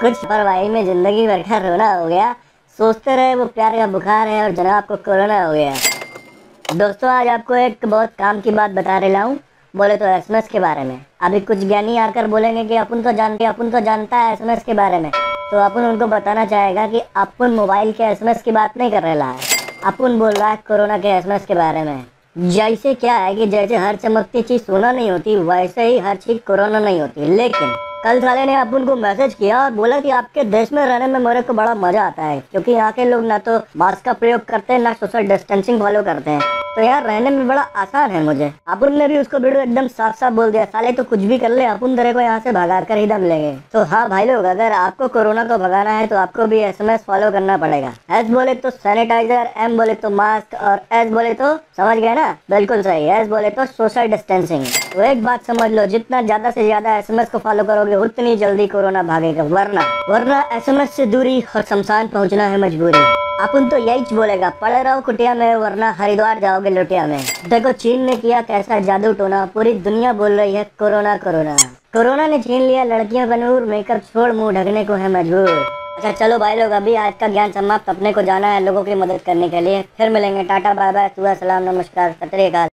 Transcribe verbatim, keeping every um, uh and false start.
कुछ परवाही में जिंदगी भर का रोना हो गया, सोचते रहे वो प्यार का बुखार है और जनाब को कोरोना हो गया। दोस्तों आज आपको एक बहुत काम की बात बता रहा हूँ, बोले तो एसएमएस के बारे में। अभी कुछ ज्ञानी आकर बोलेंगे कि अपन तो जानते अपन तो जानता है एसएमएस के बारे में, तो अपन उनको बताना चाहेगा कि अपन मोबाइल के एसएमएस की बात नहीं कर रहा है, अपन बोल रहा है कोरोना के एसएमएस के बारे में। जैसे क्या है कि जैसे हर चमकती चीज सोना नहीं होती, वैसे ही हर चीज कोरोना नहीं होती। लेकिन कल साले ने अपन को मैसेज किया और बोला कि आपके देश में रहने में मेरे को बड़ा मजा आता है, क्योंकि यहाँ के लोग ना तो मास्क का प्रयोग करते हैं ना सोशल डिस्टेंसिंग फॉलो करते हैं, तो यार रहने में बड़ा आसान है मुझे। अपन ने भी उसको वीडियो एकदम साफ साफ बोल दिया, साले तो कुछ भी कर ले, अपन तेरे को यहाँ से भगा कर ही दम लेंगे। तो हाँ भाई लोग, अगर आपको कोरोना को भगाना है तो आपको भी एसएमएस फॉलो करना पड़ेगा। एस बोले तो सैनिटाइजर, एम बोले तो मास्क और एस बोले तो, समझ गए ना, बिल्कुल सही, एस बोले तो सोशल डिस्टेंसिंग। तो एक बात समझ लो, जितना ज्यादा से ज्यादा एसएमएस को फॉलो करोगे उतनी जल्दी कोरोना भागेगा, वरना वरना एसएमएस से दूरी और शमशान पहुंचना है मजबूरी। अपन तो यही बोलेगा, पड़े रहो कुटिया में वरना हरिद्वार जाओगे लुटिया में। देखो चीन ने किया कैसा जादू टोना, पूरी दुनिया बोल रही है कोरोना कोरोना। कोरोना ने छीन लिया लड़कियों का नूर, मेकअप छोड़ मुंह ढकने को है मजबूर। अच्छा चलो भाई लोग, अभी आज का ज्ञान समाप्त, अपने को जाना है लोगों की मदद करने के लिए। फिर मिलेंगे, टाटा बाय बाय, सुबह सलाम, नमस्कार, सत श्री अकाल।